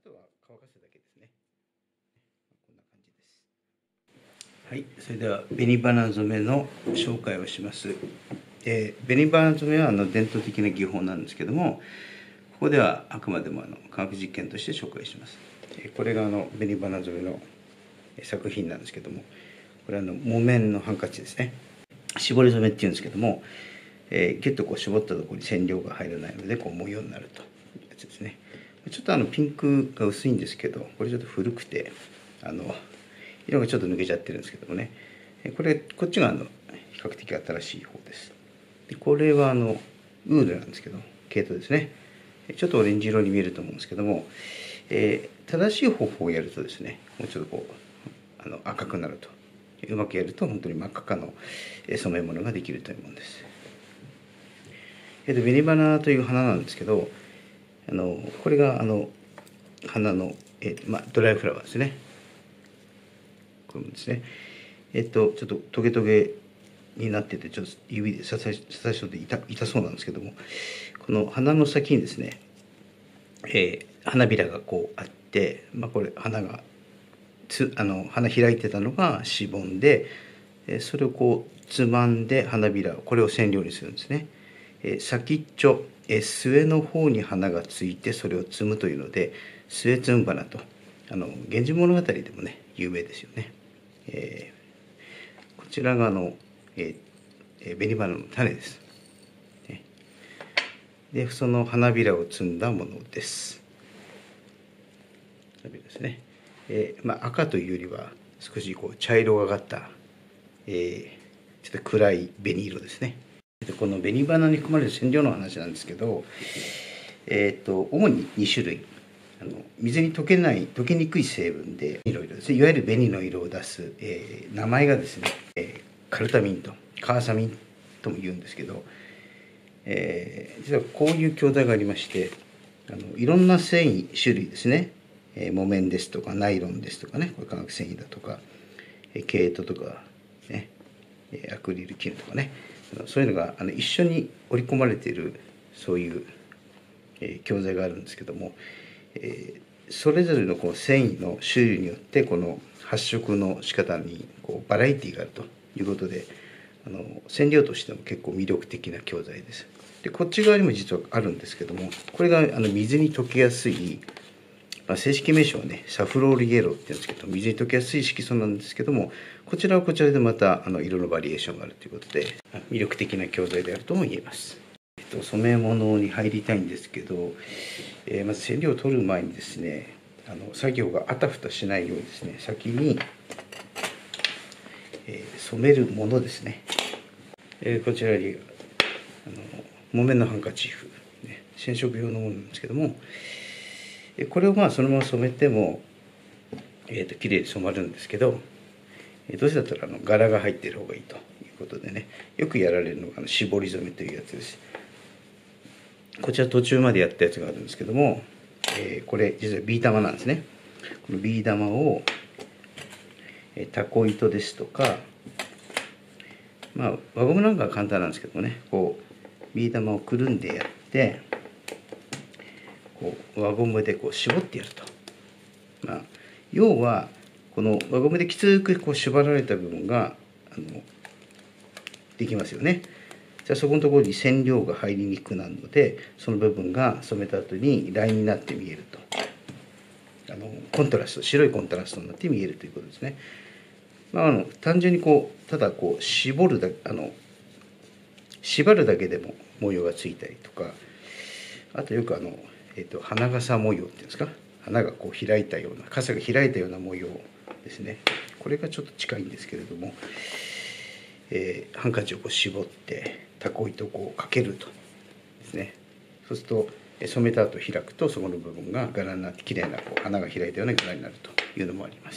とは乾かすだけですね。こんな感じです。はい、それでは紅花染めの紹介をします。紅花染めは伝統的な技法なんですけども、ここではあくまでも科学実験として紹介します。これが紅花染めの作品なんですけども、これは木綿のハンカチですね。絞り染めっていうんですけども、ギュッとこう絞ったところに染料が入らないのでこう模様になるというやつですね。ちょっとピンクが薄いんですけど、これちょっと古くて色がちょっと抜けちゃってるんですけどもね、こっちが比較的新しい方です。でこれはウールなんですけど、毛糸ですね。ちょっとオレンジ色に見えると思うんですけども、正しい方法をやるとですね、もうちょっとこう赤くなると。うまくやると本当に真っ赤かの染め物ができるというものです。紅花という花なんですけど、これが花の、ドライフラワーですね。これもですね。ちょっとトゲトゲになってて、ちょっと指で刺さしとって痛そうなんですけども、この花の先にですね、花びらがこうあって、これ花開いてたのがしぼんで、それをこうつまんで花びらをこれを染料にするんですね。先っちょ、末の方に花がついてそれを摘むというので末摘む花と源氏物語でもね有名ですよね。こちらが紅花の種です。でその花びらを摘んだものです。花びらですね。赤というよりは少しこう茶色がかった、ちょっと暗い紅色ですね。この紅花に含まれる染料の話なんですけど、主に2種類。水に溶けにくい成分でいろいろですね、いわゆる紅の色を出す、名前がですね、カルタミンとカーサミンとも言うんですけど、実はこういう教材がありまして、いろんな繊維種類ですね、木綿ですとかナイロンですとかね、これ化学繊維だとか、毛糸とかね、アクリル絹とかね、そういうのが一緒に織り込まれているそういう、教材があるんですけども、それぞれのこう繊維の種類によってこの発色の仕方にこうバラエティーがあるということで、染料としても結構魅力的な教材です。でこっち側にも実はあるんですけども、これが水に溶けやすい、正式名称はねサフロールイエローって言うんですけど、水に溶けやすい色素なんですけども、こちらはこちらでまた色のバリエーションがあるということで魅力的な教材であるとも言えます。染め物に入りたいんですけど、まず染料を取る前にですね、作業があたふたしないようにですね、先に、染めるものですね、こちらに木綿のハンカチーフ、ね、染色用のものなんですけども、これをそのまま染めても綺麗に染まるんですけど、どうせだったら柄が入っている方がいいということでね、よくやられるのが絞り染めというやつです。こちら途中までやったやつがあるんですけども、これ実はビー玉なんですね。このビー玉をタコ糸ですとか、輪ゴムなんかは簡単なんですけどもね、こうビー玉をくるんでやって、こう輪ゴムでこう絞ってやると。要はこの輪ゴムできつくこう縛られた部分ができますよね。じゃあそこのところに染料が入りにくくなるので、その部分が染めた後にラインになって見えると。コントラスト、白いコントラストになって見えるということですね。単純にこうただこう縛るだけでも模様がついたりとか、あとよく花笠模様っていうんですか、花がこう開いたような、傘が開いたような模様ですね。これがちょっと近いんですけれども、ハンカチをこう絞ってタコ糸をこうかけるとですね。そうすると染めた後開くとそこの部分が柄になって綺麗なこう花が開いたような柄になるというのもあります。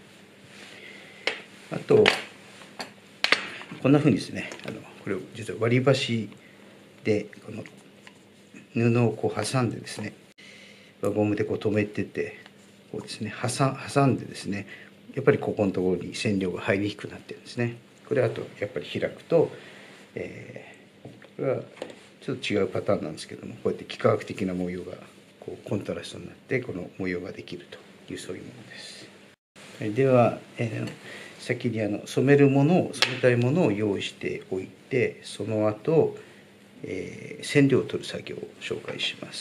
あとこんなふうにですね、これを実は割り箸でこの布をこう挟んでですね、輪ゴムでこう留めてて、こうですね挟んでですね、やっぱりここのところに染料が入りにくくなってるんですね。これあとやっぱり開くと、これはちょっと違うパターンなんですけども、こうやって幾何学的な模様がここうコントラストになってこの模様ができるというそういうものです。では、先に染めるものを染めたいものを用意しておいて、その後、染料を取る作業を紹介します。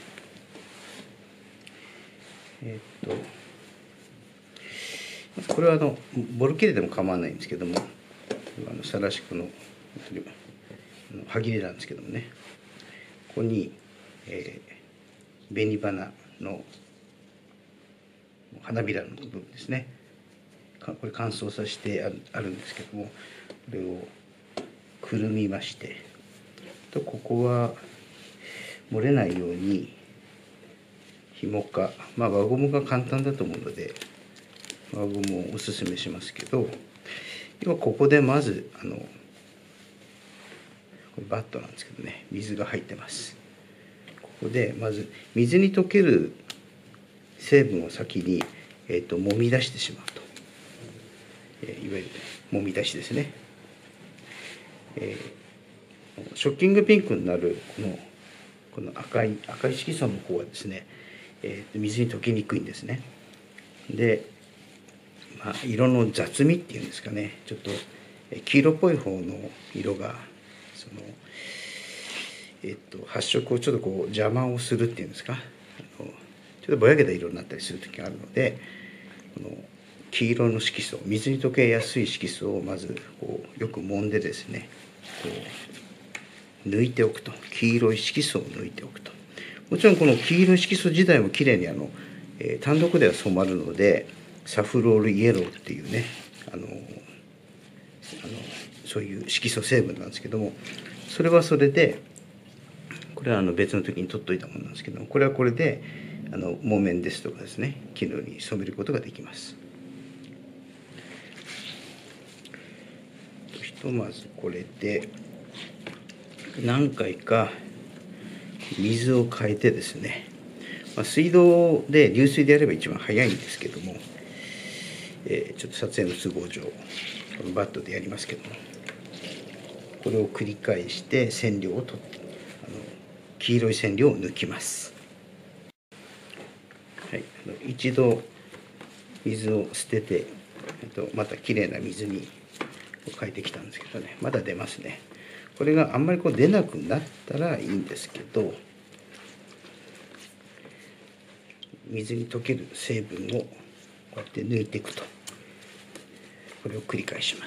これはボルキレでも構わないんですけども、サラシクの歯切れなんですけどもね、ここに、紅花の花びらの部分ですね、これ乾燥させてあるんですけども、これをくるみまして、ここは漏れないように紐か、輪ゴムが簡単だと思うので輪ゴムをおすすめしますけど、今ここでまずこれバットなんですけどね、水が入ってます。ここでまず水に溶ける成分を先に、揉み出してしまうと、いわゆる揉み出しですね。ショッキングピンクになるこの赤い色素の方はですね、水に溶けにくいんですね。で、色の雑味っていうんですかね、ちょっと黄色っぽい方の色が発色をちょっとこう邪魔をするっていうんですか、ちょっとぼやけた色になったりする時があるので、この黄色の色素、水に溶けやすい色素をまずこうよく揉んでですね、こう抜いておくと、黄色い色素を抜いておくと。もちろんこの黄色い色素自体もきれいに単独では染まるので、サフロールイエローっていうね、そういう色素成分なんですけども、それはそれで、これは別の時に取っといたものなんですけども、これはこれで木綿ですとかですね、絹に染めることができます。ひとまずこれで何回か水を変えてですね、水道で流水でやれば一番早いんですけども、ちょっと撮影の都合上このバットでやりますけども、これを繰り返して染料を取って黄色い染料を抜きます。はい、一度水を捨ててまたきれいな水に変えてきたんですけどね、まだ出ますね。これがあんまり出なくなったらいいんですけど、水に溶ける成分をこうやって抜いていくと、これを繰り返します。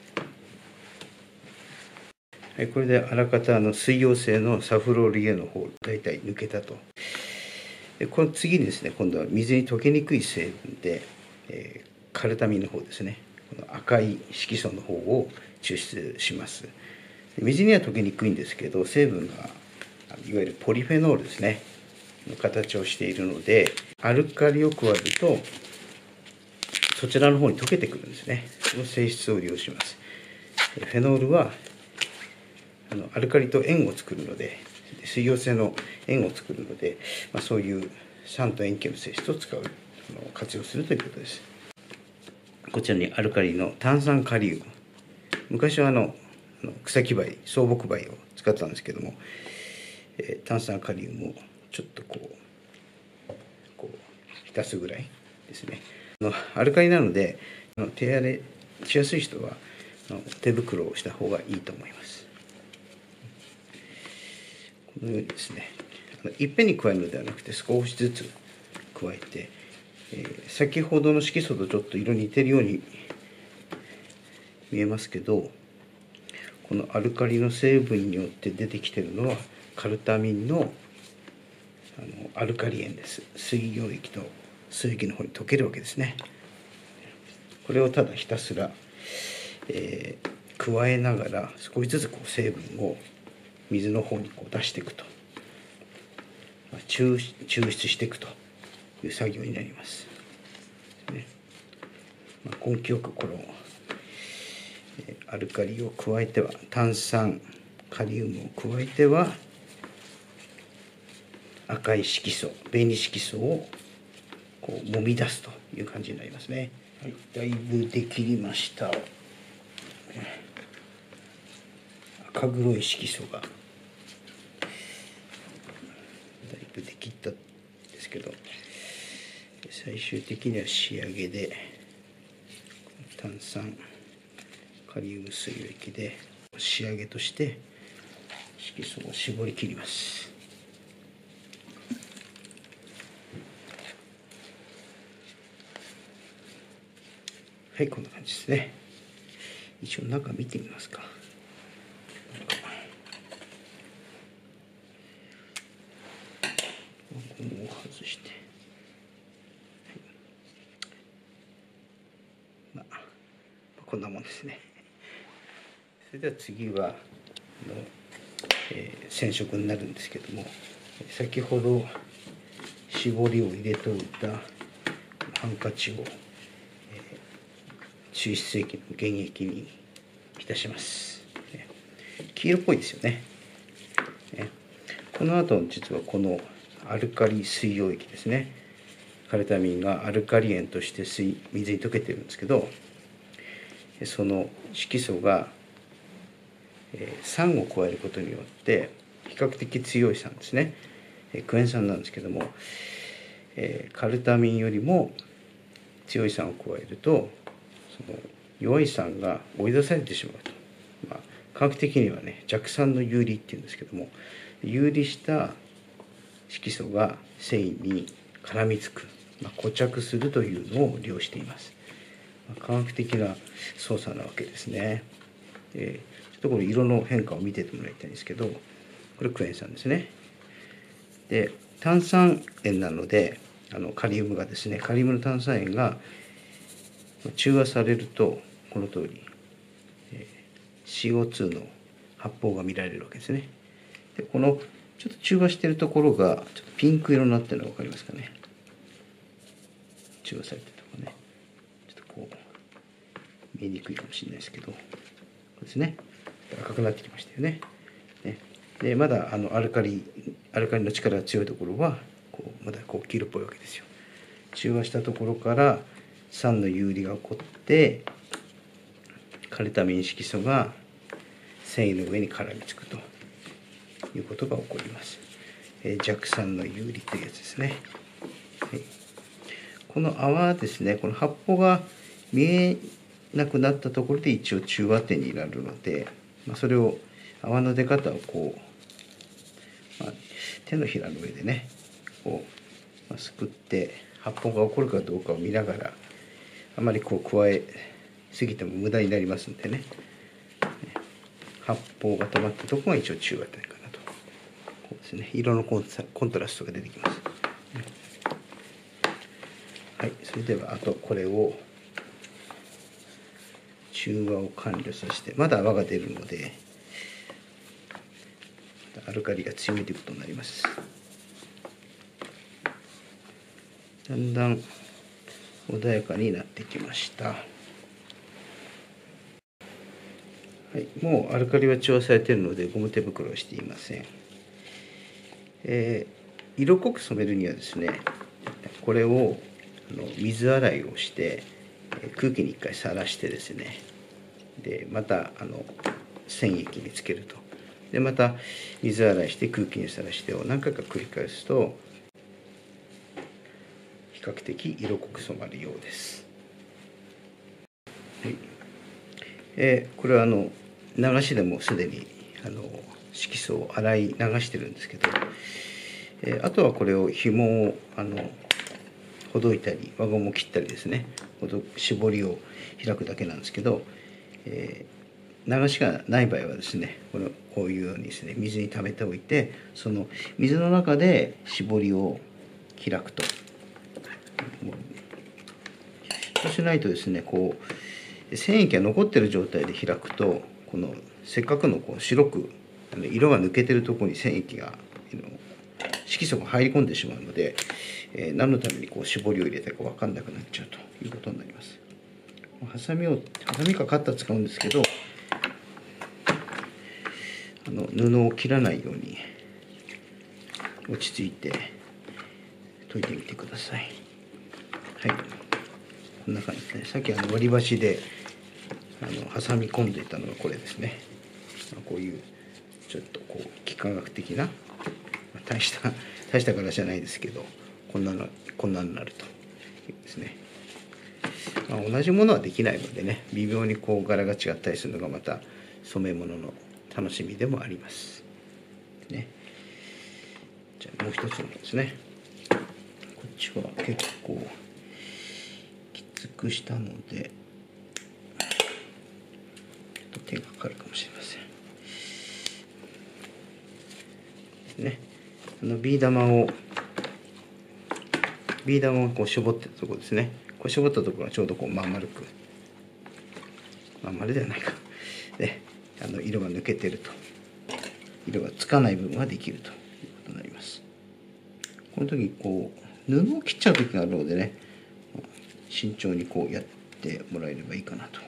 はい、これであらかた水溶性のサフロールイエの方大体抜けたと。でこの次にですね、今度は水に溶けにくい成分で、カルタミンの方ですね、この赤い色素の方を抽出します。水には溶けにくいんですけど、成分がいわゆるポリフェノールですねの形をしているので、アルカリを加えるとそちらの方に溶けてくるんですね。その性質を利用します。フェノールはアルカリと塩を作るので、水溶性の塩を作るので、そういう酸と塩基の性質を活用するということです。こちらにアルカリの炭酸カリウム、昔は草木灰、草木灰を使ったんですけども、炭酸カリウムをちょっとこう浸すぐらいですね。アルカリなので手荒れしやすい人は手袋をした方がいいと思います。このようにですね、いっぺんに加えるのではなくて少しずつ加えて、先ほどの色素とちょっと色似てるように見えますけど、このアルカリの成分によって出てきているのはカルタミンのアルカリ塩です。水溶液と水液の方に溶けるわけですね。これをただひたすら、加えながら少しずつ成分を水の方に出していくと、抽出していくという作業になります。根気よくこのアルカリを加えては炭酸カリウムを加えては赤い色素、紅色素を揉み出すという感じになりますね。はい、だいぶできました。赤黒い色素がだいぶできて最終的には仕上げで炭酸カリウム水溶液で仕上げとして色素を絞り切ります。はい、こんな感じですね。一応中見てみますか。ゴムを外して、はい、こんなもんですね。それでは次は染色になるんですけども、先ほど絞りを入れておいたハンカチを抽出液の原液に浸します。黄色っぽいですよね。この後実はこのアルカリ水溶液ですね、カルタミンがアルカリ塩として水に溶けてるんですけど、その色素が酸を加えることによって比較的強い酸ですね、クエン酸なんですけども、カルタミンよりも強い酸を加えるとその弱い酸が追い出されてしまうと、科学的にはね弱酸の遊離っていうんですけども、遊離した色素が繊維に絡みつく、固着するというのを利用しています。科学的な操作なわけですね。ちょっとこれ色の変化を見ててもらいたいんですけど、これクエン酸ですね。で炭酸塩なのでカリウムがですね、カリウムの炭酸塩が中和されるとこの通り CO2 の発泡が見られるわけですね。でこのちょっと中和しているところがちょっとピンク色になってるのが分かりますかね。中和されてるところね、ちょっとこう見えにくいかもしれないですけど、こうですね、赤くなってきましたよね。でまだアルカリの力が強いところはまだ黄色っぽいわけですよ。中和したところから酸の遊離が起こってカルタミン色素が繊維の上に絡みつくということが起こります。弱酸の遊離というやつですね。はい、この泡ですね、この発泡が見えなくなったところで一応中和点になるので、それを泡の出方を手のひらの上でねすくって発泡が起こるかどうかを見ながら、あまり加えすぎても無駄になりますんでね、発泡が止まったところが一応中和点かなと。こうですね、色のコントラストが出てきます。はい、それではあとこれを中和を完了させて、まだ泡が出るのでアルカリが強めということになります。だんだん穏やかになってきました。はい、もうアルカリは中和されているのでゴム手袋をしていません。色濃く染めるにはですね、これを水洗いをして空気に一回さらしてですね、でまた染液につけると、でまた水洗いして空気にさらしてを何回か繰り返すと比較的色濃く染まるようです。はい、これは流しでもすでに色素を洗い流してるんですけど、あとはこれを紐をほどいたり輪ゴムを切ったりですね、絞りを開くだけなんですけど、流しがない場合はですね、こういうようにですね水に溜めておいて、その水の中で絞りを開くと。そうしないとですね、繊維液が残っている状態で開くと、せっかくの白く色が抜けてるところに繊維液が色素が入り込んでしまうので、何のために絞りを入れたか分かんなくなっちゃうということになります。ハサミかカッター使うんですけど、布を切らないように落ち着いて研いでみてください。はい、こんな感じですね。さっき割り箸で挟み込んでいたのがこれですね。こういうちょっと幾何学的な、大した柄じゃないですけど、こんなになるとですね。同じものはできないのでね、微妙にこう柄が違ったりするのがまた染め物の楽しみでもあります。ね、じゃあもう一つのですね。こっちは結構きつくしたので、ちょっと手がかかるかもしれません。ですね。ビー玉をこう絞ってたところですね。こう絞ったところがちょうどこうまん丸く、まん丸ではないか。で、色が抜けてると、色がつかない部分ができるということになります。この時こう布を切っちゃう時があるのでね、慎重にこうやってもらえればいいかなと。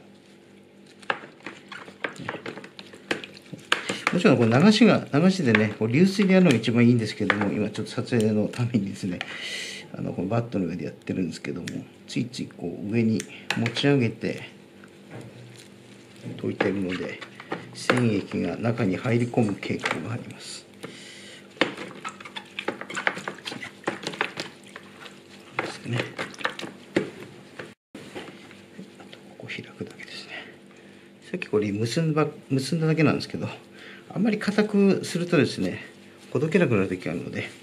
もちろんこの流しでね、こう流水でやるのが一番いいんですけども、今ちょっと撮影のためにですね、このバットの上でやってるんですけども、ついついこう上に持ち上げて溶いてるので、染液が中に入り込む傾向があります。ですね。あとここ開くだけですね。さっきこれ結んだだけなんですけど、あんまり硬くするとですね、ほどけなくなる時があるので、ね、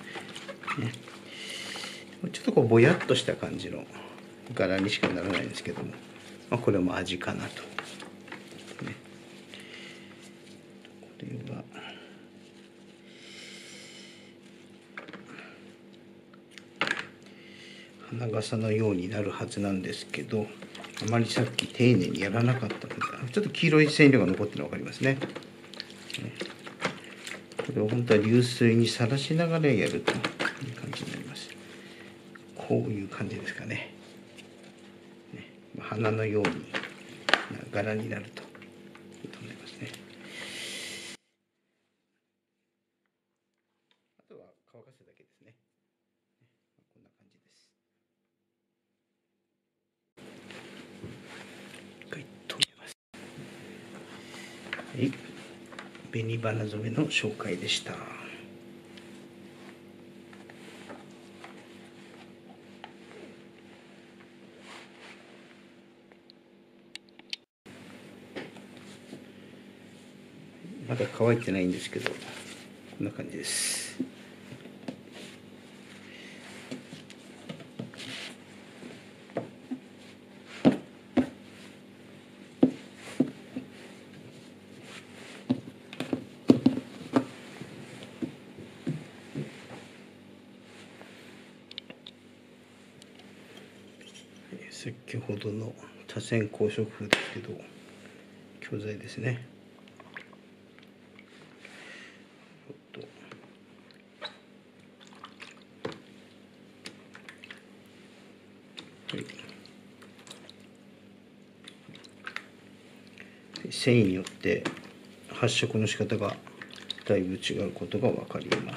ちょっとこうぼやっとした感じの柄にしかならないんですけども、これも味かなと。ね、これは花笠のようになるはずなんですけど、あまりさっき丁寧にやらなかったので、ちょっと黄色い染料が残ってるのが分かりますね。これを本当は流水にさらしながらやるという感じになります。こういう感じですかね。花のように柄になると思いますね。あとは乾かすだけですね。こんな感じです。一回止めます。はい、紅花染めの紹介でした。まだ乾いてないんですけど、こんな感じです。先ほどの多線光色風ですけど、教材ですね。繊維によって発色の仕方がだいぶ違うことが分かります。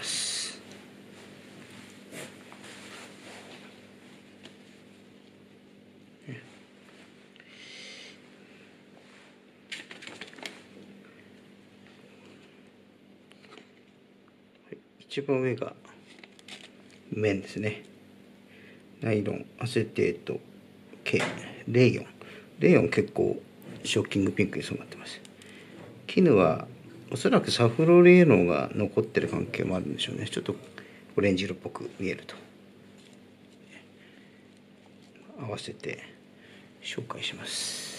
一番上が綿ですね。ナイロン、アセテート、K、レーヨン。レーヨン結構ショッキングピンクに染まってます。絹はおそらくサフロレーノンが残ってる関係もあるんでしょうね。ちょっとオレンジ色っぽく見えると。合わせて紹介します。